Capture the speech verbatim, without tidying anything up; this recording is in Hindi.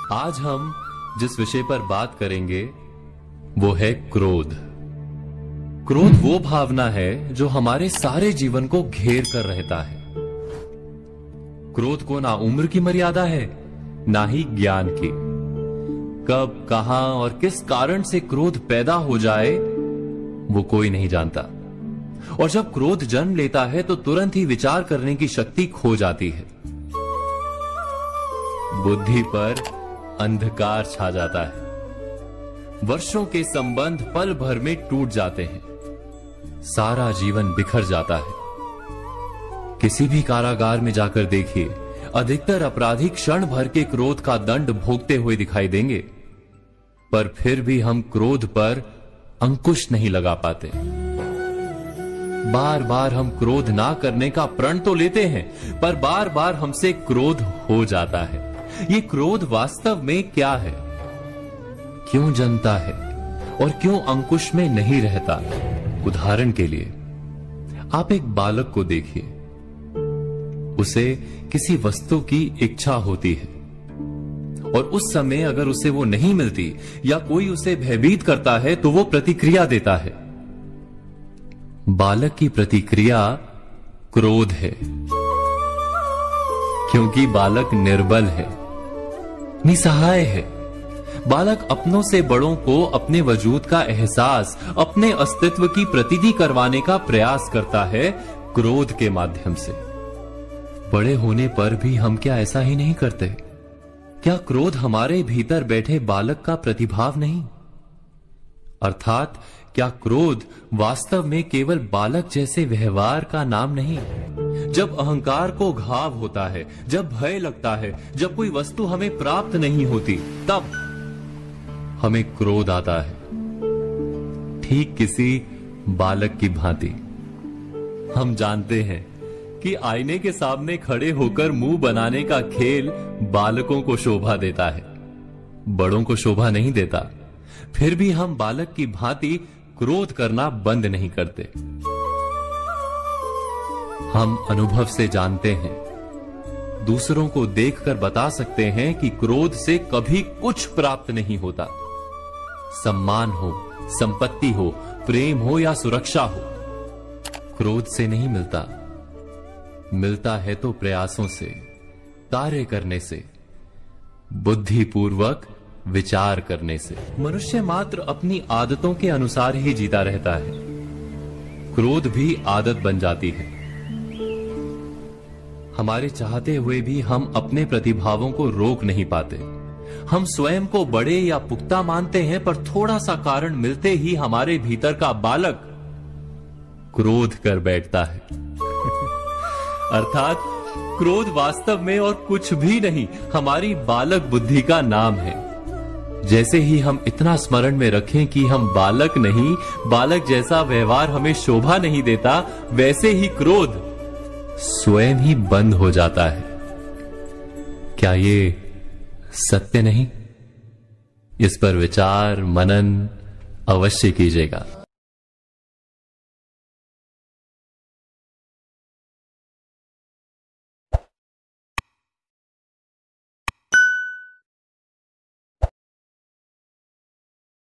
आज हम जिस विषय पर बात करेंगे वो है क्रोध। क्रोध वो भावना है जो हमारे सारे जीवन को घेर कर रहता है। क्रोध को ना उम्र की मर्यादा है, ना ही ज्ञान की। कब, कहां और किस कारण से क्रोध पैदा हो जाए वो कोई नहीं जानता। और जब क्रोध जन्म लेता है तो तुरंत ही विचार करने की शक्ति खो जाती है। बुद्धि पर अंधकार छा जाता है। वर्षों के संबंध पल भर में टूट जाते हैं। सारा जीवन बिखर जाता है। किसी भी कारागार में जाकर देखिए, अधिकतर अपराधी क्षण भर के क्रोध का दंड भोगते हुए दिखाई देंगे, पर फिर भी हम क्रोध पर अंकुश नहीं लगा पाते। बार बार हम क्रोध ना करने का प्रण तो लेते हैं, पर बार बार हमसे क्रोध हो जाता है। ये क्रोध वास्तव में क्या है, क्यों जन्मता है और क्यों अंकुश में नहीं रहता? उदाहरण के लिए आप एक बालक को देखिए। उसे किसी वस्तु की इच्छा होती है और उस समय अगर उसे वो नहीं मिलती या कोई उसे भयभीत करता है तो वो प्रतिक्रिया देता है। बालक की प्रतिक्रिया क्रोध है, क्योंकि बालक निर्बल है, निसहाय है। बालक अपनों से बड़ों को अपने वजूद का एहसास, अपने अस्तित्व की प्रतीति करवाने का प्रयास करता है क्रोध के माध्यम से। बड़े होने पर भी हम क्या ऐसा ही नहीं करते? क्या क्रोध हमारे भीतर बैठे बालक का प्रतिभाव नहीं? अर्थात क्या क्रोध वास्तव में केवल बालक जैसे व्यवहार का नाम नहीं? जब अहंकार को घाव होता है, जब भय लगता है, जब कोई वस्तु हमें प्राप्त नहीं होती, तब हमें क्रोध आता है, ठीक किसी बालक की भांति। हम जानते हैं कि आईने के सामने खड़े होकर मुंह बनाने का खेल बालकों को शोभा देता है, बड़ों को शोभा नहीं देता। फिर भी हम बालक की भांति क्रोध करना बंद नहीं करते। हम अनुभव से जानते हैं, दूसरों को देखकर बता सकते हैं कि क्रोध से कभी कुछ प्राप्त नहीं होता। सम्मान हो, संपत्ति हो, प्रेम हो या सुरक्षा हो, क्रोध से नहीं मिलता। मिलता है तो प्रयासों से, कार्य करने से, बुद्धिपूर्वक विचार करने से। मनुष्य मात्र अपनी आदतों के अनुसार ही जीता रहता है। क्रोध भी आदत बन जाती है। हमारे चाहते हुए भी हम अपने प्रतिभावों को रोक नहीं पाते। हम स्वयं को बड़े या पुख्ता मानते हैं, पर थोड़ा सा कारण मिलते ही हमारे भीतर का बालक क्रोध कर बैठता है। अर्थात क्रोध वास्तव में और कुछ भी नहीं, हमारी बालक बुद्धि का नाम है। जैसे ही हम इतना स्मरण में रखें कि हम बालक नहीं, बालक जैसा व्यवहार हमें शोभा नहीं देता, वैसे ही क्रोध स्वयं ही बंद हो जाता है। क्या ये सत्य नहीं? इस पर विचार मनन अवश्य कीजिएगा।